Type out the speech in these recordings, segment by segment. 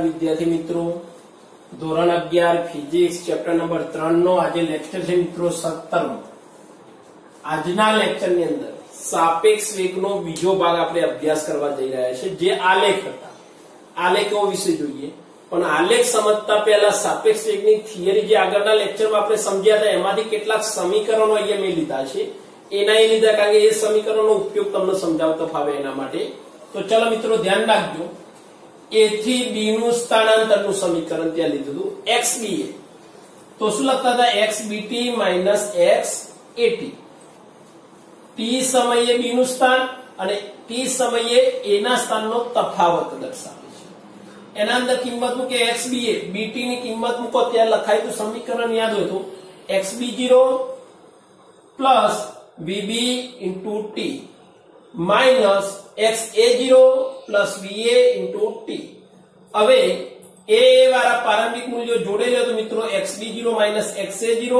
વિદ્યાર્થી મિત્રો, ધોરણ 11 ફિઝિક્સ ચેપ્ટર નંબર 3 નો આજે લેક્ચર છે મિત્રો 17મો। આજના લેક્ચરની અંદર સાપેક્ષ વેગનો બીજો ભાગ આપણે અભ્યાસ કરવા જઈ રહ્યા છે, જે આલેખ હતા। આલેખો વિશે જોઈએ, પણ આલેખ સમજતા પહેલા સાપેક્ષ વેગની થિયરી જે આગળના લેક્ચરમાં આપણે સમજ્યા હતા એમાંથી કેટલાક સમીકરણો અહીંયા મેં લીધા છે। એના એ લીધા કારણ કે એ સમીકરણનો ઉપયોગ તમને સમજાવતો ફાવે એના માટે। તો ચલો મિત્રો ધ્યાન રાખજો, a થી b નું સ્થાનાંતરનું સમીકરણ ત્યાં લીધું હતું xba, તો શું લખતા હતા xbt xat। t સમયે b નું સ્થાન અને t સમયે a ના સ્થાનનો તફાવત દર્શાવે છે। એના અંદર કિંમત મૂકે xba, bt ની કિંમત મૂકો ત્યાં લખાય તો સમીકરણ યાદ હોય તો xb0 plus vb into t minus xa0 plus va into t। હવે a વાળા પ્રારંભિક મૂલ્યો જોડે લો તો મિત્રો xb0 minus xa0,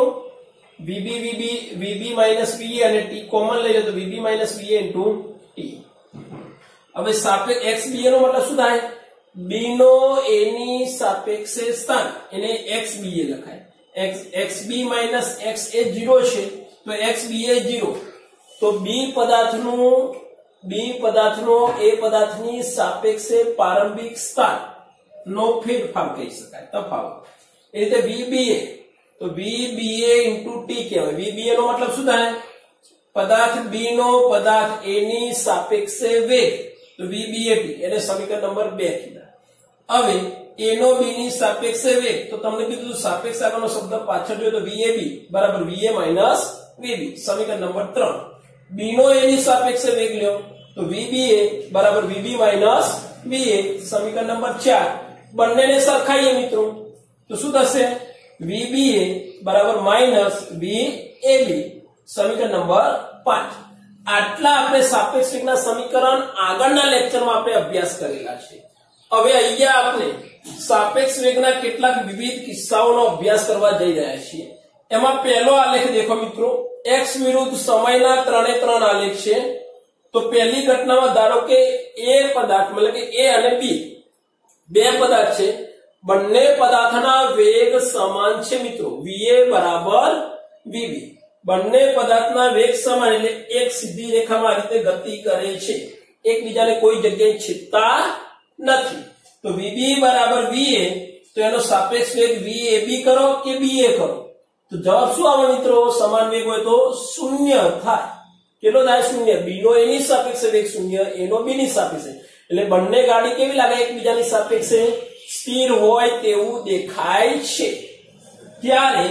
vb minus va અને t કોમન લઈ લો તો vb minus va into t। હવે સાપેક્ષ xba નો મતલબ શું થાય? b નો a ની સાપેક્ષે સ્થાન, એને xba લખાય। xb minus xa0 છે તો xba0, તો b પદાર્થનો a પદાર્થની સાપેક્ષે પ્રારંભિક સ્થાન નો ફેરફાર કહી શકાય, તફાવત। એ રીતે vba, તો vba into t કહેવાય। vba નો મતલબ શું થાય? પદાર્થ b નો પદાર્થ a ની સાપેક્ષે વેગ, તો vbat, એને સમીકરણ નંબર 2 કીધા। હવે a નો b ની સાપેક્ષે વેગ, તો તમને કીધું સાપેક્ષ આગળનો શબ્દ પાછળ જોયો તો vab બરાબર va minus vb, સમીકરણ નંબર 3। b નો a ની સાપેક્ષે વેગ લ્યો તો vba બરાબર vb minus va, સમીકરણ નંબર 4। બંનેને સરખાઈએ મિત્રો તો શું થશે? vba બરાબર minus vab, સમીકરણ નંબર 5। આટલા આપણે સાપેક્ષ વેગના સમીકરણ આગળના લેક્ચરમાં આપણે અભ્યાસ કરેલા છે। હવે અહીંયા આપણે સાપેક્ષ વેગના કેટલાક વિવિધ કિસ્સાઓનો અભ્યાસ કરવા જઈ રહ્યા છીએ। એમાં પહેલો આલેખ દેખો મિત્રો, x વિરુદ્ધ સમયના 3 આલેખ છે। તો પહેલી ઘટનામાં ધારો કે a પદાર્થ મતલબ કે a અને b બે પદાર્થ છે, બંને પદાર્થના વેગ સમાન છે મિત્રો, va બરાબર vb। બંને પદાર્થના વેગ સમાન એટલે એક સીધી રેખામાં આ રીતે ગતિ કરે છે, એકબીજાને કોઈ જગ્યાએ છેદતા નથી। તો vb બરાબર va, તો એનો સાપેક્ષ વેગ vab કરો કે ba કરો તો જવાબ શું આવે મિત્રો? સમાન વેગ હોય તો 0 થાય। કેટલો થાય? 0। b નો a ની સાપેક્ષે વેગ 0, a નો b ની સાપેક્ષે, એટલે બંને ગાડી કેવી લાગે? એકબીજાની સાપેક્ષે સ્થિર હોય તેવું દેખાય છે। ત્યારે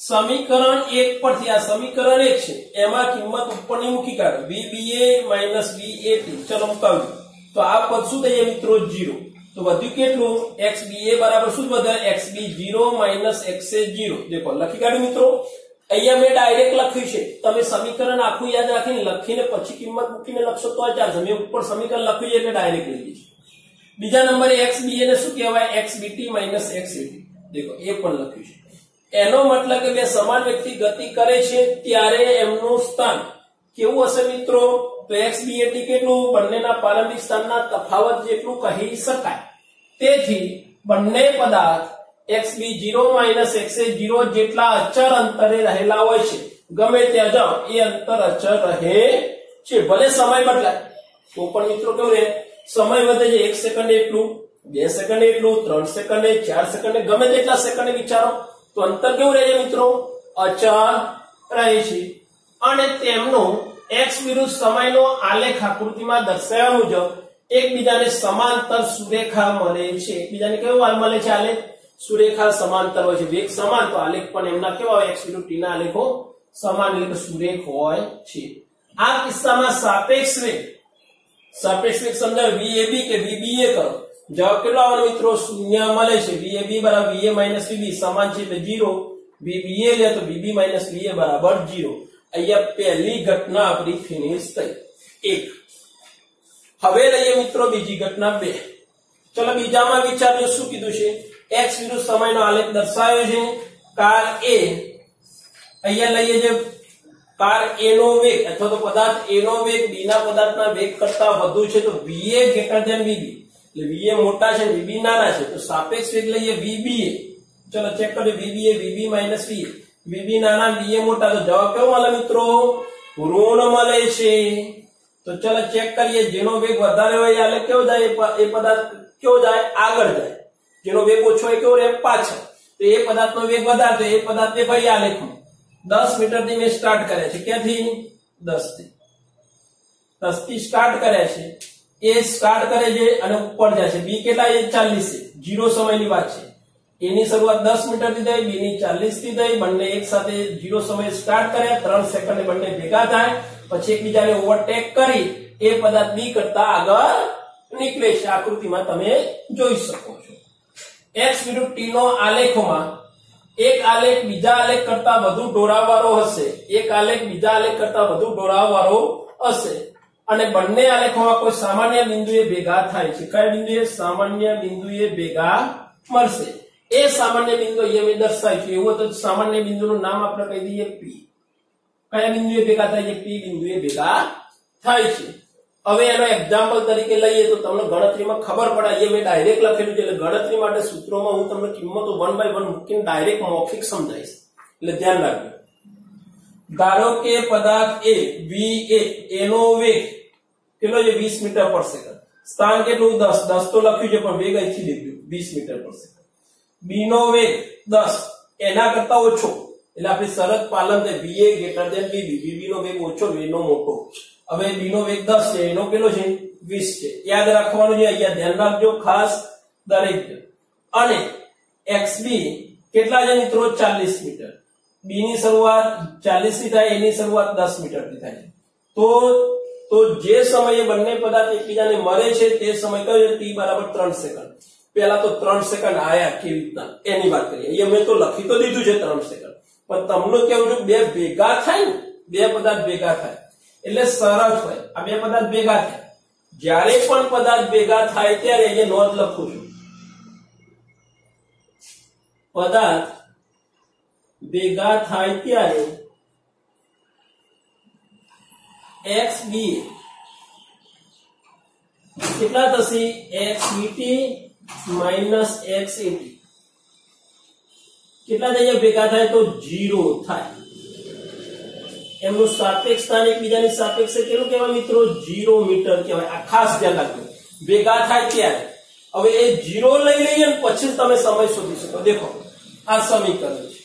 સમીકરણ 1 પરથી આ સમીકરણ 1 છે એમાં કિંમત ઉપરની મૂકી કાઢો, vba minus vat, ચલો મુકાવજો તો આ પદ શું થઈ જાય મિત્રો? 0। તો વધ્યું કેટલું? xba બરાબર શું વધે? xb0 minus xa0। દેખો લખી કાઢ્યું મિત્રો। અહીંયા મેં ડાયરેક્ટ લખ્યું છે, તમે સમીકરણ આખું યાદ રાખીને લખીને પછી કિંમત મૂકીને લખશો તો ચાલશે। મેં ઉપર સમીકરણ લખ્યું છે એટલે ડાયરેક્ટ લઈ લઈશ। બીજા નંબરે xba ને શું કહેવાય? xbt minus xat, દેખો એ પણ લખ્યું છે। એનો મતલબ કે બે સમાન વ્યક્તિ ગતિ કરે છે ત્યારે એમનું સ્થાન કેવું હશે મિત્રો? તો xbat કેટલું? બંનેના પ્રારંભિક સ્થાનના તફાવત જેટલું કહી શકાય। તેથી બંને પદાર્થ xb0 minus xa0 જેટલા અચળ અંતરે રહેલા હોય છે, ગમે ત્યાં જાઓ એ અંતર અચળ રહે છે, ભલે સમય બદલાય તો પણ મિત્રો કેવું રહે? સમય વધે છે, 1 સેકન્ડ એટલું, 2 સેકન્ડ એટલું, 3 સેકન્ડ, 4 સેકન્ડ, ગમે તેટલા સેકન્ડ વિચારો તો અંતર કેવું રહે છે મિત્રો? અચળ રહે છે। અને તેમનું x વિરુદ્ધ સમયનો આલેખ આકૃતિમાં દર્શાવ્યા મુજબ એકબીજાને સમાંતર સુરેખા મળે છે। એકબીજાને કેવું મળે છે? આલેખ સુરેખા સમાંતર હોય છે, વેગ સમાન તો આલેખ પણ એમના કેવા હોય? x વિરુદ્ધ t ના આલેખો સમાન એટલે કે સુરેખ હોય છે। આ કિસ્સામાં સાપેક્ષ વેગ સમજાવ vab કે vba કરો, જવાબ કેટલો આવવાનો મિત્રો? 0 મળે છે। vab બરાબર va minus vb સમાન છે એટલે 0, vba લે તો vb minus va બરાબર 0। અહીંયા પહેલી ઘટના આપણી ફિનિશ થઈ 1। હવે લઈએ મિત્રો બીજી ઘટના 2। ચલો બીજામાં વિચારજો શું કીધું છે? x વિરુદ્ધ સમયનો આલેખ દર્શાવ્યો છે। કાર a, અહીંયા લઈએ જે કાર a નો વેગ અથવા તો પદાર્થ a નો વેગ b ના પદાર્થના વેગ કરતા વધુ છે તો va greater than vb, એટલે VA મોટા છે VB નાના છે તો સાપેક્ષ વેગ લઈએ VBA. ચલો ચેક કરીએ VBA VB minus VA. VB નાના VA મોટા તો જવાબ કેવો મળે મિત્રો? ઋણ મળે છે. તો ચલો ચેક કરીએ જેનો વેગ વધારે હોય આલે કેવો જાય એ પદાર્થ કેવો જાય આગળ જાય, જેનો વેગ ઓછો હોય કેવો રહે પાછળ. તો એ પદાર્થનો વેગ વધારે તો એ પદાર્થને ફરી આ લેખું 10 મીટર થી મેં સ્ટાર્ટ કર્યા છે. ક્યાંથી? 10 થી સ્ટાર્ટ કર્યા છે. એ સ્ટાર્ટ કરે છે અને ઉપર જાય છે. બી કેટલા છે? 40 છે. 0 સમયની વાત છે. એની શરૂઆત 10 મીટર થી થઈ, બી ની 40 થી થઈ. બંને એક સાથે 0 સમયે સ્ટાર્ટ કર્યા, 3 સેકન્ડે બંને ભેગા થાય, પછી એકબીજાને ઓવરટેક કરી એ પદાર્થ બી કરતા આગળ નીકળે છે. આકૃતિમાં તમે જોઈ શકો છો. x વિરુદ્ધ t નો આલેખોમાં એક આલેખ બીજા આલેખ કરતા વધુ ઢોળાવવાળો હશે. એક આલેખ બીજા આલેખ કરતા વધુ ઢોળાવવાળો હશે અને બંને આલેખોમાં કોઈ સામાન્ય બિંદુએ ભેગા થાય છે. કયા બિંદુએ? સામાન્ય બિંદુએ ભેગા મળશે. એ સામાન્ય બિંદુ અહીંયા મેં દર્શાવ્યું છે. એવું તો સામાન્ય બિંદુનું નામ આપણે કહી દઈએ P. કયા બિંદુએ ભેગા થાય છે? P બિંદુએ ભેગા થાય છે. હવે એનો એક્ઝામ્પલ તરીકે લઈએ તો તમને ગણતરીમાં ખબર પડે. અહીંયા મેં ડાયરેક્ટ લખેલું છે એટલે ગણતરી માટે સૂત્રોમાં હું તમને કિંમતો 1 by 1 મૂકીને ડાયરેક્ટ મૌખિક સમજાવીશ, એટલે ધ્યાન રાખજો. ધારો કે પદાર્થ A VA એનો વેગ કેટલો છે? 20 મીટર પર સેકન્ડ. સ્થાન કેટલું? 10 તો લખ્યું છે પણ વેગ અહીંથી લીધું 20 મીટર પર સેકન્ડ. B નો વેગ 10 એના કરતા ઓછો એટલે આપણી શરત પાલન થાય. VA greater than VB. VB નો વેગ ઓછો, V નો મોટો. હવે B નો વેગ 10 છે, એનો કેટલો છે? 20 છે. યાદ રાખવાનું છે, અહીંયા ધ્યાન રાખજો ખાસ દરેક. અને XB કેટલા છે મિત્રો? 40 મીટર. B ની શરૂઆત 40 થી થાય, એની શરૂઆત 10 મીટર થી થાય. તો જે સમયે બંને પદાર્થ એકબીજાને મળે છે તે સમય કયો છે? T બરાબર 3 સેકન્ડ. પહેલા તો 3 સેકન્ડ આયા કેવી રીતના એની વાત કરીએ. અહીંયા મેં તો લખી તો દીધું છે 3 સેકન્ડ, પણ તમને કેવું છે બે ભેગા થાય ને, બે પદાર્થ ભેગા થાય એટલે સરળ હોય. આ બે પદાર્થ ભેગા થાય, જ્યારે પણ પદાર્થ ભેગા થાય ત્યારે અહીંયા નોંધ લખું છું. પદાર્થ ભેગા થાય ત્યારે XB કેટલા થશે? XBT માઇનસ XAT કેટલા થાય? ભેગા થાય તો 0 થાય. એમનું સાપેક્ષ સ્થાન એકબીજાની સાપેક્ષે કેટલું કહેવાય મિત્રો? 0 મીટર કહેવાય. આ ખાસ ધ્યાન રાખજો. ભેગા થાય ત્યારે હવે એ 0 લઈ લઈએ ને પછી તમે સમય શોધી શકો. દેખો આ સમીકરણ છે,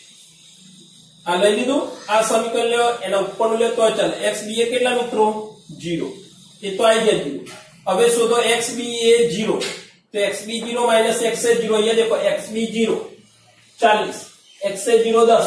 આ લઈ લીધું. આ સમીકરણ લ્યો, એના ઉપરનું લ્યો તો ચાલે. XB એ કેટલા મિત્રો? 0. એ તો આવી ગયા 0. હવે શોધો XB એ 0 તો XB 0 માઇનસ XA 0. અહીંયા દેખો XB 0 40, XA 0 10.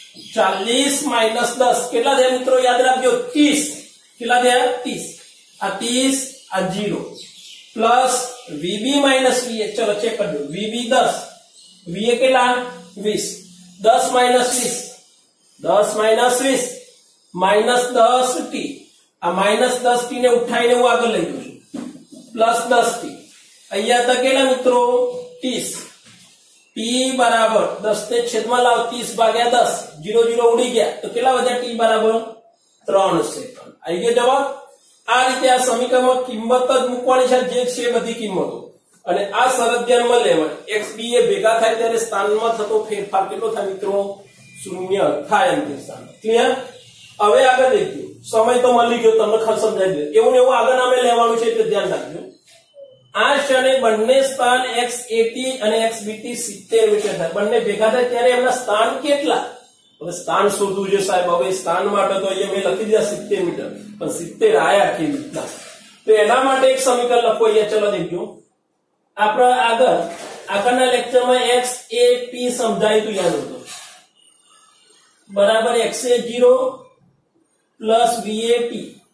40 માઇનસ 10 કેટલા થયા મિત્રો? યાદ રાખજો 30. કેટલા થયા? 30. આ 30 આ 0 પ્લસ VB માઇનસ VA. ચલો ચેક કરજો. VB 10, VA કેટલા? 20. 10 માઇનસ 20, 10 માઇનસ 20 માઇનસ 10T. આ માઇનસ 10T ને ઉઠાઈને હું આગળ લઈ જઉં છું. Plus 10T. અહીંયા તો કેટલા મિત્રો? 30. T બરાબર 10 ને છેદમાં લાવ, 30 ભાગ્યા 10, 0 0 ઉડી ગયા તો કેટલા વધ્યા? T બરાબર 3 સેકન્ડ. આવી ગયો જવાબ. આ રીતે આ સમીકરણમાં કિંમત જ મૂકવાની છે, જે છે બધી કિંમતો. અને આ શરત ધ્યાનમાં લેવાની. XB એ ભેગા થાય ત્યારે સ્થાનમાં થતો ફેરફાર કેટલો થાય મિત્રો? 0 થાય અંતિમ સ્થાન. ક્લિયર? હવે આગળ દેખજો. સમય તો મળી ગયો, તમને ખાસ સમજાઈ દે. એવું ને એવું આગળ નામે લેવાનું છે એટલે ધ્યાન રાખજો. આ ક્ષણે બંને સ્થાન XAT અને XBT 70 મીટર થાય. બંને ભેગા થાય ત્યારે એમના સ્થાન કેટલા? હવે સ્થાન શોધવું છે સાહેબ. હવે સ્થાન માટે તો અહીંયા મેં લખી દીધા 70 મીટર, પણ 70 આયા કેવી રીતના? તો એના માટે એક સમીકરણ લખો. અહીંયા ચલો દેખજો. આપણે આગળના લેક્ચરમાં XAT સમજાયું હતું, યાદ હતો બરાબર. XA 0 પ્લસ VAT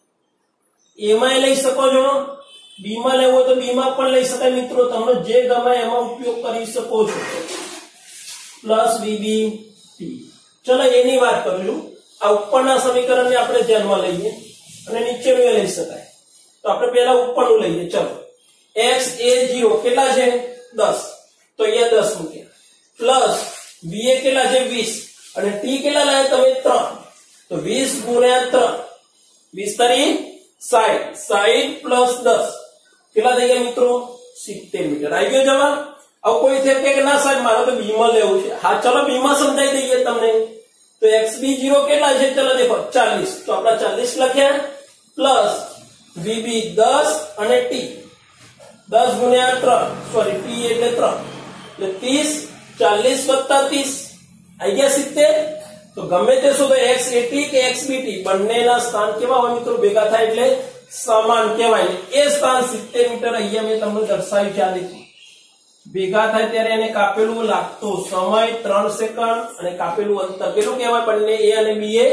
એમાં લઈ શકો છો. બી માં લેવો તો બી માં પણ લઈ શકાય મિત્રો. તમને જે ગમે એમાં ઉપયોગ કરી શકો છો. Plus VBT. ચલો એની વાત કરું. આ ઉપરના સમીકરણને આપણે ધ્યાનમાં લઈએ અને નીચેનું લઈ શકાય. તો આપણે પહેલા ઉપરનું લઈએ. ચલો XA 0 કેટલા છે? 10. તો અહીંયા 10 મૂક્યા. પ્લસ VA કેટલા છે? 20. અને T કેટલા લાવ્યા તમે? 3. તો 20 ગુણ્યા 3, 20 તરી 60. 60 પ્લસ 10 કેટલા થઈ ગયા મિત્રો? 70 મીટર આવી ગયો જવાબ। अब कोई थे के ना साहब मारे तो बी में लेवू छे। हाँ चलो बी में समझाई दईए तमने। तो xb0 केटला छे चलो देखो 40 तो आपड़ा 40 लख्या प्लस vb 10 અને t 10 गुण્યા 3 सॉरी t એટલે 3 એટલે 30 40 વત્તા 30 આવી ગયા 70। તો ગમે તે શું તો x80 કે xbt બંનેના સ્થાન કેવા હોય મિત્રો ભેગા થાય એટલે સમાન કહેવાય। એ સ્થાન 70 મીટર અહીંયા મેં તમને દર્શાવ્યું છે આ રીતે ભેગા થાય ત્યારે એને કાપેલું લાગતો સમય 3 સેકન્ડ અને કાપેલું અંતર કેટલું કહેવાય બંને a અને b એ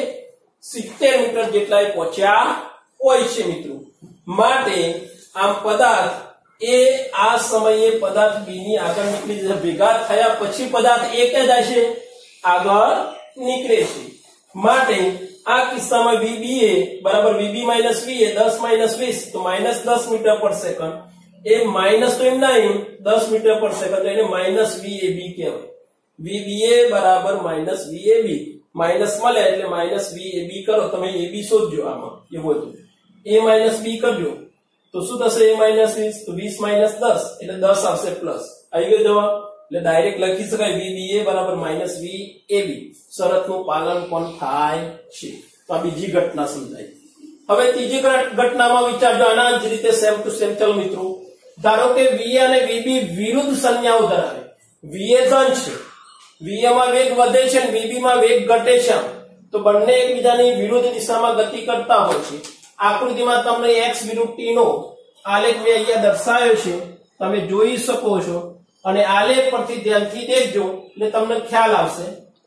70 મીટર જેટલા પહોંચ્યા હોય છે મિત્રો। માટે આમ પદાર્થ એ આ સમયે પદાર્થ b ની આગળ નીકળી જશે। ભેગા થયા પછી પદાર્થ a કે જાય છે આગળ નીકળે છે। માટે આ કિસ્સામાં vba બરાબર vb va 10 20 તો -10 મીટર પર સેકન્ડ એ માઈનસ તો એમ નહીં 10 મીટર પર સેકન્ડ એટલે માઈનસ VAB કહેવાય। VBA બરાબર માઈનસ VAB માઈનસ મળે એટલે માઈનસ VAB કરો તમે AB શોધજો આમાં એવું હતું A માઈનસ B કરજો તો શું થશે A માઈનસ 20 તો 20 માઈનસ 10 એટલે 10 આવશે પ્લસ આવી ગયો જવાબ। એટલે ડાયરેક્ટ લખી શકાય VBA બરાબર માઈનસ VAB શરતનું પાલન પણ થાય છે। તો આ બીજી ઘટના સમજાઈ। હવે ત્રીજી ઘટનામાં વિચારજો આના જ રીતે સેમ ટુ સેમ। ચલો મિત્રો ધારો કે VA અને VB વિરુદ્ધ સંજ્ઞાઓ ધરાવે। VA ધન છે VA માં વેગ વધે છે અને VB માં વેગ ઘટે છે તો બંને એકબીજાની વિરુદ્ધ દિશામાં ગતિ કરતા હોય છે। આકૃતિમાં તમને x વિરુદ્ધ t નો આલેખ મેં અહીંયા દર્શાવ્યો છે તમે જોઈ શકો છો અને આલેખ પરથી ધ્યાનથી દેખજો એટલે તમને ખ્યાલ આવશે।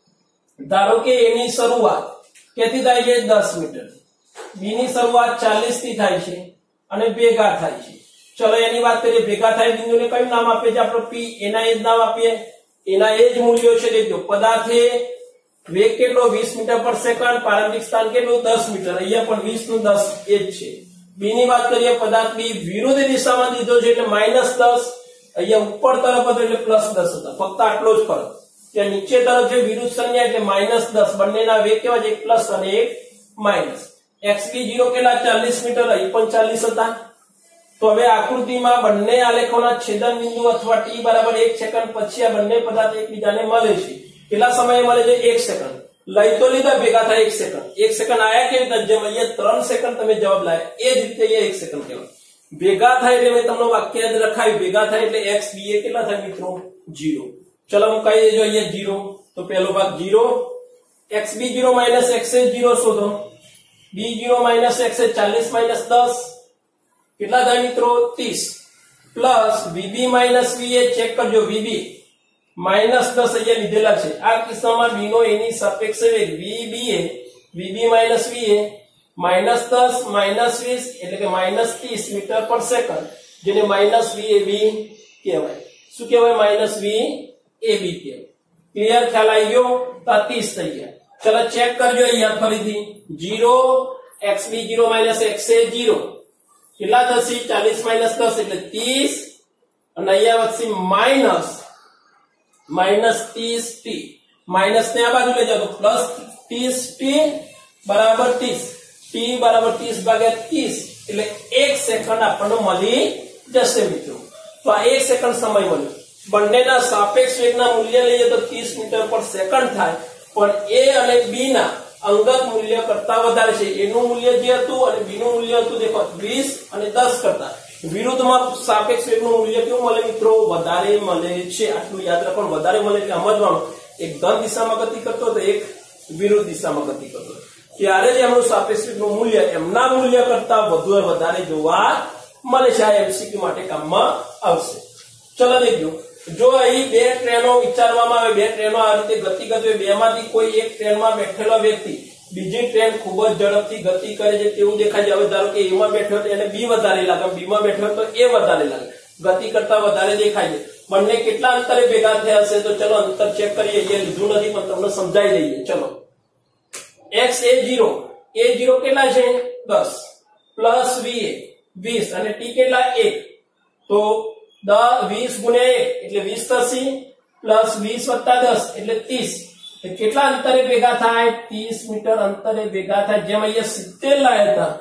ધારો કે a ની શરૂઆત કેથી થાય છે 10 મીટર b ની શરૂઆત 40 થી થાય છે અને ભેગા થાય છે। चलो એની વાત કરીએ ભેગા થાય બિંદુને કયું નામ આપીએ છે આપણે p એના એ જ નામ આપીએ એના એ જ મૂલ્યો છે દેખજો પદાર્થે વેગ કેટલો 20 મીટર પર સેકન્ડ પ્રારંભિક સ્થાન કેટલું 10 મીટર અહીંયા પણ 20 નું 10 એ જ છે। b ની વાત કરીએ પદાર્થ b વિરુદ્ધ દિશામાં દીધો છે એટલે -10 અહીંયા ઉપર તરફ હતો એટલે +10 હતા ફક્ત આટલો જ ફરક કે નીચે તરફ જે વિરુદ્ધ સંજ્ઞા એટલે -10 બંનેના વેગ કેવા છે એક પ્લસ અને એક માઈનસ। xb0 કેટલા 40 મીટર અહીં પણ 40 હતા तो હવે આકૃતિમાં બંને આલેખોના છેદન બિંદુ અથવા t બરાબર 1 સેકન્ડ પછી આ બંને પદાર્થ એકબીજાને મળે છે। કેટલા સમયે મળે છે 1 સેકન્ડ લઈ તો લીધા ભેગા થાય 1 સેકન્ડ 1 સેકન્ડ આયા કેવી રીતે જેમ અહીંયા 3 સેકન્ડ તમે જવાબ લાયા એ જ રીતે અહીંયા 1 સેકન્ડ કહેવાય। ભેગા થાય એટલે મેં તમને વાક્ય યાદ રખાવ્યું ભેગા થાય એટલે x b a કેટલા થાય મિત્રો 0। ચલો હું કહી દેજો અહીંયા 0 તો પહેલો ભાગ 0 xb0 xa0 શોધો b0 xa 40 10 કેટલા થાય મિત્રો 30 plus VB minus VA check કરજો VB માઈનસ 10 અહીંયા લીધેલા છે। આ કિસ્સામાં B નો A ની સાપેક્ષે વેગ VBA VB minus VA minus 10 minus 20 એટલે કે માઈનસ 30 મીટર પર સેકન્ડ જેને માઈનસ VAB કહેવાય। શું કહેવાય માઈનસ VAB કહેવાય। ક્લિયર ખ્યાલ આવી ગયો તો 30 થઈ ગયા। ચલો ચેક કરજો અહીંયા ફરીથી 0 xb0 xa0 કેટલા થશે 40 10 એટલે 30 અને અહીંયા વધશે માઈનસ 30t માઈનસ ને આ બાજુ લઈ જાઓ તો પ્લસ 30t બરાબર 30 t બરાબર 30 ભાગ્યા 30 એટલે 1 સેકન્ડ આપણને મળી જશે મિત્રો। તો આ 1 સેકન્ડ સમય મળ્યો બંનેના સાપેક્ષ વેગના મૂલ્ય લઈએ તો 30 મીટર પર સેકન્ડ થાય પણ a અને b ના અંગત મૂલ્ય કરતા વધારે છે। a નું મૂલ્ય જે હતું અને b નું મૂલ્ય હતું દેખો 20 અને 10 કરતા વિરુદ્ધમાં સાપેક્ષ વેગનું મૂલ્ય કેવું મળે મિત્રો વધારે મળે છે। આટલું યાદ રાખવાનું વધારે મળે એટલે સમજવાનું એક ધન દિશામાં ગતિ કરતો તો એક વિરુદ્ધ દિશામાં ગતિ કરતો ત્યારે જ એમનું સાપેક્ષ વેગનું મૂલ્ય એમના મૂલ્ય કરતા વધારે જોવા મળે છે। આ એમસીક્યુ માટે કામમાં આવશે। ચલો દેખજો જો અહીં બે ટ્રેનો વિચારવામાં આવે બે ટ્રેનો આ રીતે ગતિ કરતી હોય બેમાંથી કોઈ એક ટ્રેનમાં બેઠેલો વ્યક્તિ બીજી ટ્રેન ખૂબ જ ઝડપથી ગતિ કરે છે તેવું દેખાય છે। હવે ધારો કે A માં બેઠો તો એને B વધારે લાગે B માં બેઠો તો A વધારે લાગે ગતિ કરતા વધારે દેખાય છે। બંને કેટલા અંતરે ભેગા થયા હશે તો ચલો અંતર ચેક કરીએ અહીંયા લીધું નથી પણ તમને સમજાઈ દઈએ। ચલો x a0 કેટલા છે 10 પ્લસ VA 20 અને t કેટલા 1 તો 20 ગુણ્યા 1 એટલે 20 થશે પ્લસ 20 વત્તા 10 એટલે 30 કેટલા અંતરે ભેગા થાય 30 મીટર અંતરે ભેગા થાય। જેમ અહીંયા 70 લાયા હતા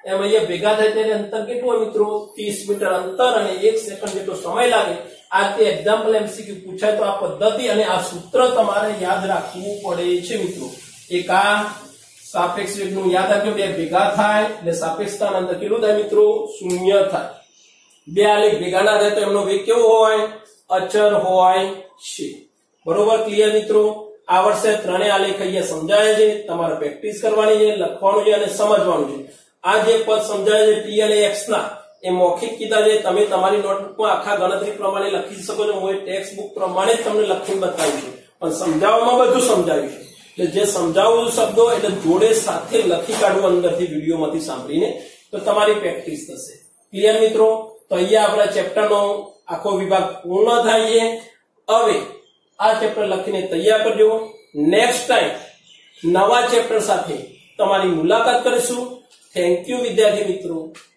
એમ અહીંયા ભેગા થાય ત્યારે અંતર કેટલું હોય મિત્રો 30 મીટર અંતર અને 1 સેકન્ડ જેટલો સમય લાગે આ તે એક્ઝામ્પલ એમસીક્યુ પૂછાય તો આ પદ્ધતિ અને આ સૂત્ર તમારે યાદ રાખવું પડે છે મિત્રો એક આ સાપેક્ષ વેગનું યાદ રાખજો બે ભેગા થાય એટલે સાપેક્ષતાનું અંતર કેટલું થાય મિત્રો 0 થાય બે આલેખ ભેગા ના થાય તો એમનો વેગ કેવો હોય અચળ હોય છે બરોબર ક્લિયર મિત્રો આ વર્ષે ત્રણેય આલેખ અહીંયા સમજાય છે તમારે પ્રેક્ટિસ કરવાની છે લખવાનું છે અને સમજવાનું છે આ જે પદ સમજાય છે t અને x ના એ મૌખિક કીધા છે તમે તમારી નોટબુકમાં આખા ગણતરી પ્રમાણે લખી શકો છો હું એ ટેક્સ્ટ બુક પ્રમાણે જ તમને લખીને બતાવ્યું છે પણ સમજાવવામાં બધું સમજાવ્યું છે એટલે જે સમજાવું શબ્દો એટલે જોડે સાથે લખી કાઢવું અંદરથી વિડીયોમાંથી સાંભળીને તો તમારી પ્રેક્ટિસ થશે ક્લિયર મિત્રો તો અહીંયા આપણા ચેપ્ટરનો આખો વિભાગ પૂર્ણ થાય છે હવે આ ચેપ્ટર લખીને તૈયાર કરજો નેક્સ્ટ ટાઈમ નવા ચેપ્ટર સાથે તમારી મુલાકાત કરીશું થેન્ક યુ વિદ્યાર્થી મિત્રો